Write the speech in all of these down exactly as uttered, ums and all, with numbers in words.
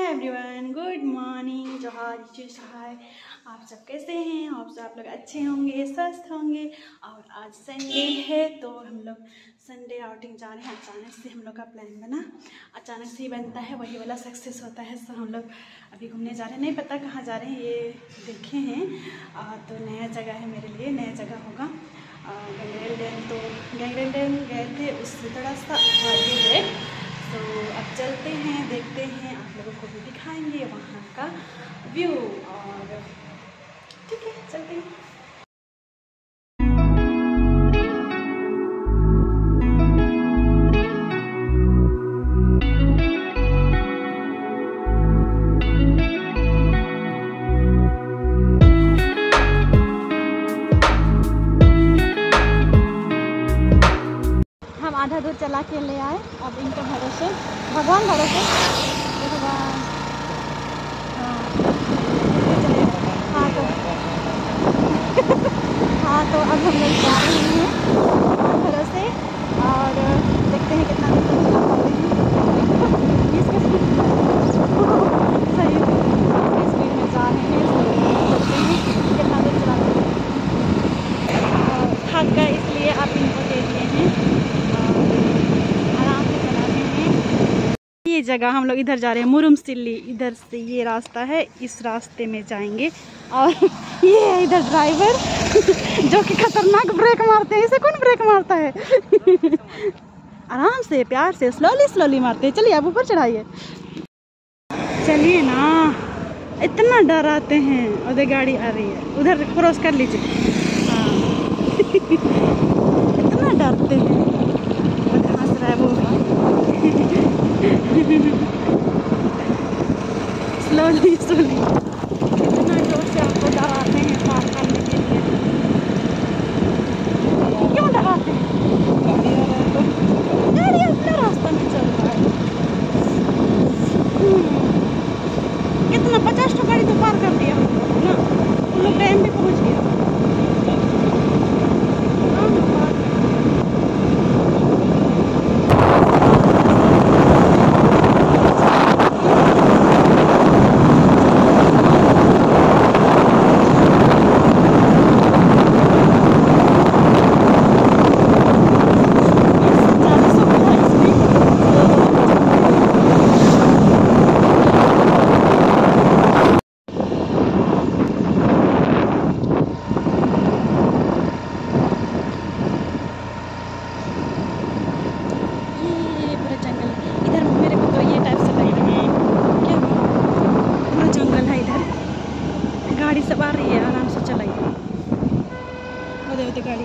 Everyone, good morning, जोहार जी सहाय। आप सब कैसे हैं? आप सब आप लोग अच्छे होंगे, स्वस्थ होंगे। और आज संडे है तो हम लोग संडे आउटिंग जा रहे हैं। अचानक से हम लोग का प्लान बना, अचानक से ही बनता है, वही वाला सक्सेस होता है। तो हम लोग अभी घूमने जा रहे हैं, नहीं पता कहाँ जा रहे हैं, ये देखे हैं। आ, तो नया जगह है मेरे लिए, नया जगह होगा। गंगरेल डैम, तो गंगरेल डैम गए थे, उससे थोड़ा सा आगे है। तो अब चलते हैं, देखते हैं, आप लोगों को भी दिखाएंगे वहाँ का व्यू। और ठीक है, चलते हैं। हम आधा दूर चला के ले आए, अब इनके भरोसे, भगवान भरोसे, भगवान। हाँ हाँ तो हाँ तो अब हम लोग जा रहे हैं भगवान भरोसे और देखते हैं कितना दूर तक चला पाते हैं। इसके सही स्पीड में जा रहे हैं, देखते हैं कितना दूर चला पाते हैं। थक गए इसलिए आप इनको दे दिए हैं, आराम से चला रहे हैं। ये जगह हम लोग इधर जा रहे हैं, मुरुमसिल्ली, इधर से ये रास्ता है, इस रास्ते में जाएंगे। और ये है इधर ड्राइवर जो कि खतरनाक ब्रेक मारते हैं। इसे कौन ब्रेक मारता है? आराम से, प्यार से, स्लोली स्लोली मारते हैं। चलिए आप ऊपर चढ़ाइए, चलिए ना, इतना डराते हैं। उधर गाड़ी आ रही है, उधर क्रॉस कर लीजिए। हाँ इतना डरते हैं, वो हंस रहा है वो। स्लोली स्लोली इतना जोर से आपको डराते हैं पार करने के लिए। क्यों डराते हैं? गाड़ी अपना रास्ता में चल रहा है। कितना पचास तो गाड़ी तो पार कर दिया ना, उन लोग टाइम पे पहुंच गया। गाड़ी सब आ रही है, आराम से चलाइए। उधर उधर गाड़ी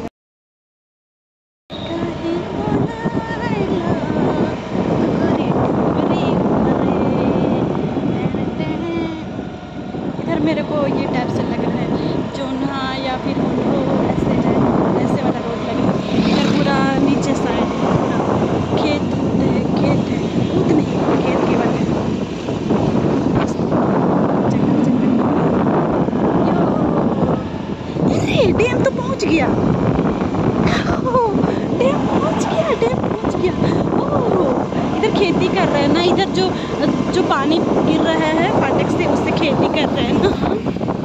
इधर मेरे को ये टाइप से लग रहा है जोन्हा या फिर मुंडो, ऐसे ऐसे वाला रोड लग रहा है। इधर पूरा नीचे साइड है, पूरा खेत है, खेत है, खुद नहीं खेत केवल है। डैम तो पहुंच गया, डैम पहुंच गया, डैम पहुंच गया। ओह, इधर खेती कर रहे हैं ना, इधर जो जो पानी गिर रहा है फाटक से, उससे खेती कर रहे हैं ना।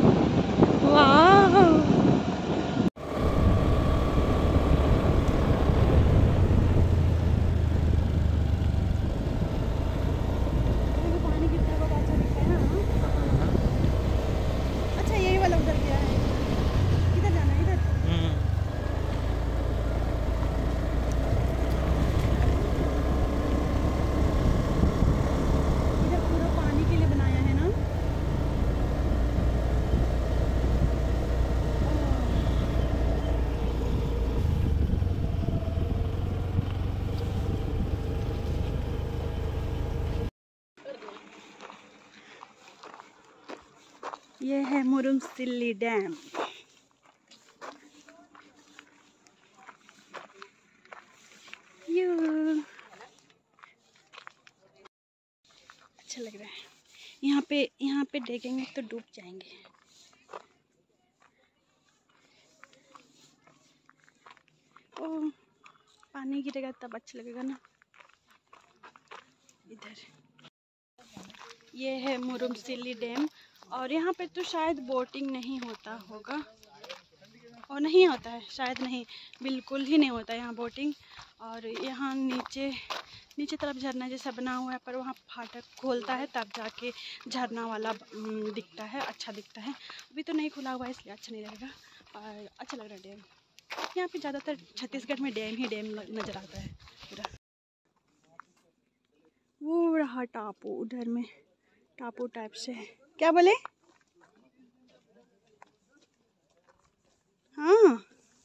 वाह, पानी गिरता है, बहुत अच्छा दिखता है ना। अच्छा यही वाला उधर गया है, इधर जाना है, इधर। इधर पूरा पानी के लिए बनाया है ना। ये है मुरुमसिल्ली डैम। अच्छा लग रहा है यहाँ पे, यहाँ पे देखेंगे तो डूब जाएंगे। ओ, पानी गिरेगा तब अच्छा लगेगा ना। इधर ये है मुरुमसिली डैम और यहाँ पे तो शायद बोटिंग नहीं होता होगा और नहीं होता है शायद, नहीं बिल्कुल ही नहीं होता यहाँ बोटिंग। और यहाँ नीचे नीचे तरफ झरना जैसा बना हुआ है, पर वहाँ फाटक खोलता है तब जाके झरना वाला दिखता है, अच्छा दिखता है। अभी तो नहीं खुला हुआ है इसलिए अच्छा नहीं लगेगा, और अच्छा लग रहा है डैम। यहाँ पे ज़्यादातर छत्तीसगढ़ में डैम ही डैम नज़र आता है पूरा। वो रहा टापू, उधर में टापू टाइप से है। क्या बोले? हाँ,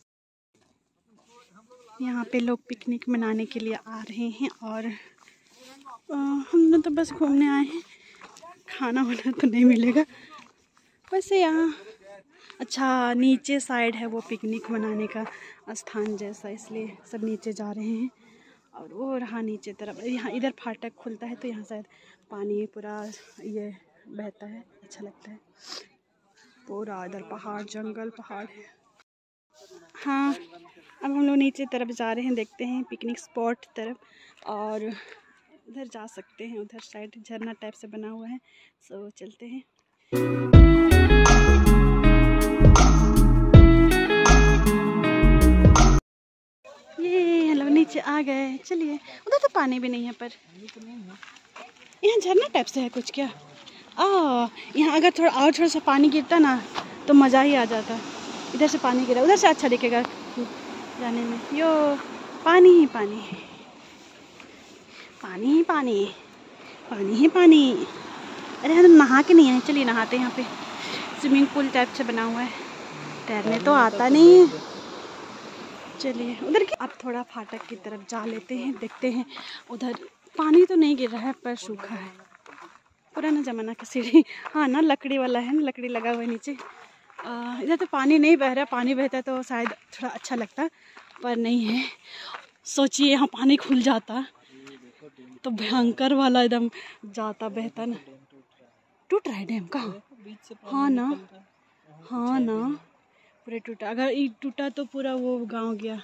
यहाँ पे लोग पिकनिक मनाने के लिए आ रहे हैं और आ, हम लोग तो बस घूमने आए हैं, खाना वाना तो नहीं मिलेगा। वैसे यहाँ अच्छा नीचे साइड है वो पिकनिक मनाने का स्थान जैसा, इसलिए सब नीचे जा रहे हैं। और वो रहा नीचे तरफ, यहाँ इधर फाटक खुलता है तो यहाँ शायद पानी पूरा ये बहता है, अच्छा लगता है। पूरा इधर पहाड़ जंगल पहाड़ है। हाँ, अब हम लोग नीचे तरफ जा रहे हैं, देखते हैं पिकनिक स्पॉट तरफ, और उधर जा सकते हैं, उधर साइड झरना टाइप से बना हुआ है, सो चलते हैं। ये हम लोग नीचे आ गए, चलिए। उधर तो पानी भी नहीं है, पर यहाँ झरना टाइप से है कुछ क्या। आ यहाँ अगर थोड़ा और थोड़ा सा पानी गिरता ना तो मज़ा ही आ जाता। इधर से पानी गिरा, उधर से अच्छा दिखेगा जाने में। यो पानी ही पानी, पानी ही पानी, पानी ही पानी। अरे हम नहा के नहीं आए, चलिए नहाते हैं। यहाँ पे स्विमिंग पूल टाइप से बना हुआ है, तैरने तो आता नहीं, चलिए उधर की। अब थोड़ा फाटक की तरफ जा लेते हैं, देखते हैं। उधर पानी तो नहीं गिर रहा है पर सूखा है, पुराना ज़माना का सीढ़ी। हाँ ना, लकड़ी वाला है ना, लकड़ी लगा हुआ है नीचे। इधर तो पानी नहीं बह रहा, पानी बहता तो शायद थोड़ा अच्छा लगता, पर नहीं है। सोचिए यहाँ पानी खुल जाता तो भयंकर वाला एकदम जाता बहता ना। टूट रहा है डैम का। हाँ ना, हाँ ना, पूरा टूटा। अगर ये टूटा तो पूरा वो गांव गया।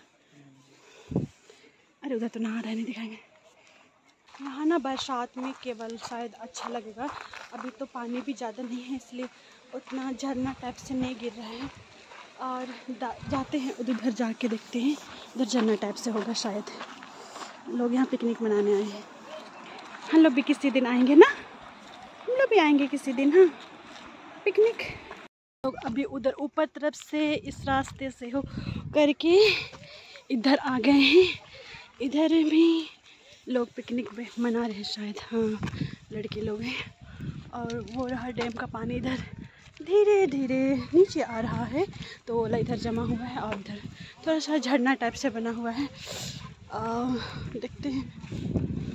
अरे उधर तो नहा रहे, नहीं दिखाएंगे। नहाना बरसात में केवल शायद अच्छा लगेगा, अभी तो पानी भी ज़्यादा नहीं है इसलिए उतना झरना टाइप से नहीं गिर रहा है। और जाते हैं उधर, जाके देखते हैं, उधर झरना टाइप से होगा शायद। लोग यहाँ पिकनिक मनाने आए हैं, हम लोग भी किसी दिन आएंगे ना, हम लोग भी आएंगे किसी दिन। हाँ, पिकनिक। लोग अभी उधर ऊपर तरफ से इस रास्ते से हो करके इधर आ गए हैं। इधर भी लोग पिकनिक में मना रहे हैं शायद, हाँ लड़के लोग हैं। और वो रहा डैम का पानी, इधर धीरे धीरे नीचे आ रहा है तो इधर जमा हुआ है, और इधर थोड़ा सा झरना टाइप से बना हुआ है। आ, देखते हैं।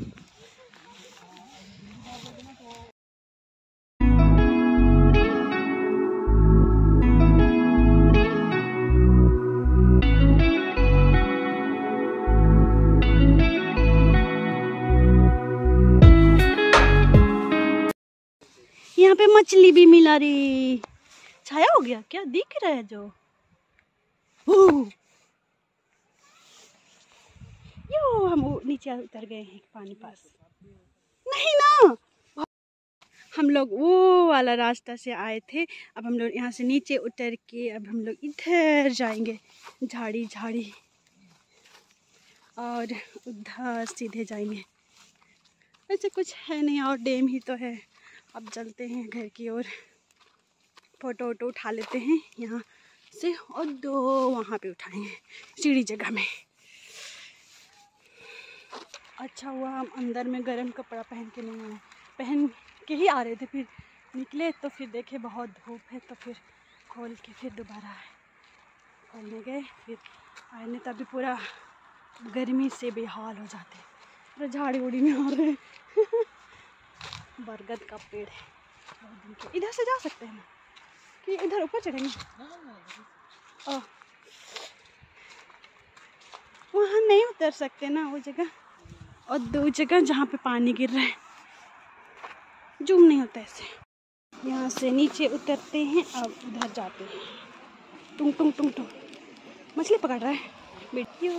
यहाँ पे मछली भी मिला रही। छाया हो गया क्या, दिख रहा है जो। यो हम नीचे उतर गए हैं पानी पास। नहीं ना, हम लोग वो वाला रास्ता से आए थे, अब हम लोग यहाँ से नीचे उतर के अब हम लोग इधर जाएंगे, झाड़ी झाड़ी, और उधर सीधे जाएंगे। वैसे कुछ है नहीं और डैम ही तो है। अब चलते हैं घर की ओर, फ़ोटो वोटो उठा लेते हैं यहाँ से, और दो वहाँ पे उठाएंगे सीढ़ी जगह में। अच्छा हुआ हम अंदर में गर्म कपड़ा पहन के नहीं आए, पहन के ही आ रहे थे, फिर निकले तो फिर देखे बहुत धूप है, तो फिर खोल के फिर दोबारा आए, खोलने गए, फिर आए नहीं तभी पूरा गर्मी से बेहाल हो जाते, पूरा झाड़ी उड़ी में आ रहे। बरगद का पेड़ है, इधर से जा सकते हैं ना कि इधर ऊपर चढ़ेंगे? ओह, वहाँ नहीं उतर सकते ना वो जगह, और दो जगह जहाँ पे पानी गिर रहा है, जूम नहीं होता ऐसे। यहाँ से नीचे उतरते हैं, अब उधर जाते हैं। टुंग टुंग टुंग टुंग मछली पकड़ रहा है बेटियों।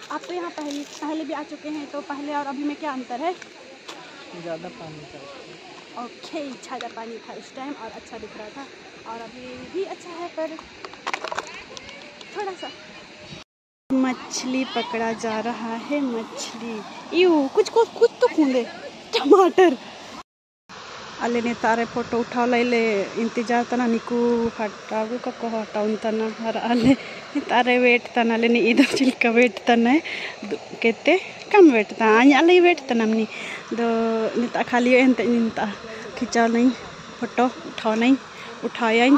आप तो यहाँ पहले पहले भी आ चुके हैं, तो पहले और अभी में क्या अंतर है? ज़्यादा पानी था। ओके, ज़्यादा पानी था इस टाइम और अच्छा दिख रहा था, और अभी भी अच्छा है पर थोड़ा सा। मछली पकड़ा जा रहा है, मछली। यू कुछ कुछ कुछ तो खूंदे टमाटर अले ने तारे फोटो उठा ले इंतजार तना निकू हटागू का को हटाउन तना हर अले तारे वेट तना ले नि इधर चिलका वेट तना केते कम वेट तना आनी अले वेट तना मनी दो निता खाली एंते निता खिंचा नहीं फोटो उठाओ नहीं उठाया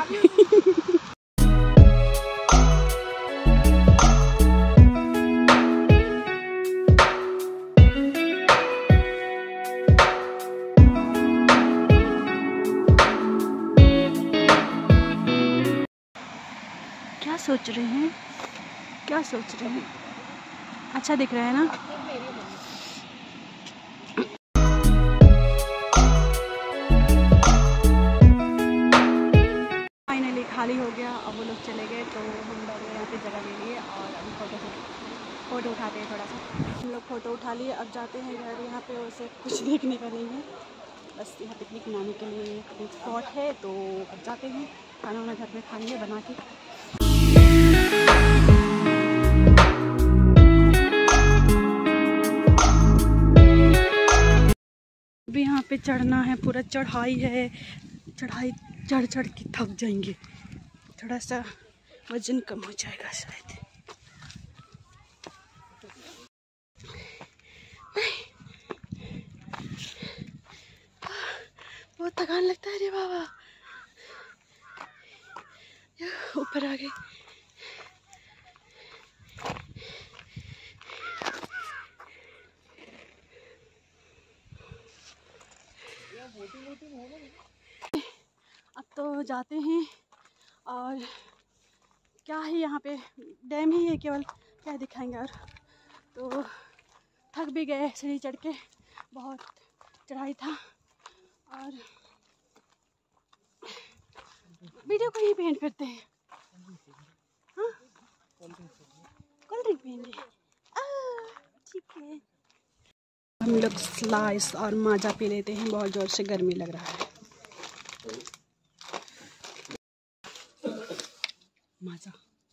क्या सोच रहे हैं क्या सोच रहे हैं अच्छा दिख रहा है ना। फाइनली खाली हो गया, अब वो लोग चले गए तो हम लोग यहाँ पे जगह ले लिए और अभी फोटो फोटो उठाते हैं। थोड़ा सा हम लोग फ़ोटो उठा लिए, अब जाते हैं घर। यहाँ पे वैसे कुछ देखने का नहीं है, बस यहाँ पिकनिक मनाने के लिए एक स्पॉट है, तो अब जाते हैं। खाना वाना घर में खाएंगे बना के। अभी यहाँ पे चढ़ना है, पूरा चढ़ाई है, चढ़ाई चढ़ चढ़ के थक जाएंगे, थोड़ा सा वजन कम हो जाएगा शायद। बहुत थकान लगता है रे बाबा, ऊपर आ गए। अब तो जाते हैं, और क्या है यहाँ पे डैम ही है केवल, क्या दिखाएंगे। और तो थक भी गए सीढ़ी चढ़ के, बहुत चढ़ाई था। और वीडियो को ही पेंट करते हैं। हाँ कोल्ड ड्रिंक पियेंगे, ठीक है। हम लोग स्लाइस और माजा पी लेते हैं, बहुत ज़ोर से गर्मी लग रहा है। माजा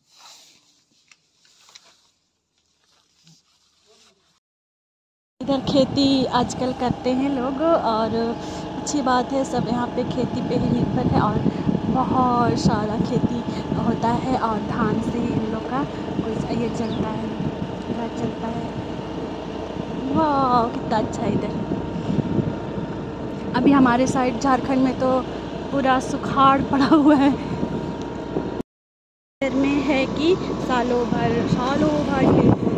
इधर खेती आजकल करते हैं लोग, और अच्छी बात है, सब यहाँ पे खेती पे ही निर्भर है, और बहुत सारा खेती होता है, और धान से इन लोग का कुछ ये चलता है, घर चलता है। वाह कितना अच्छा है इधर। अभी हमारे साइड झारखंड में तो पूरा सुखाड़ पड़ा हुआ है। इधर में है कि सालों भर सालों भर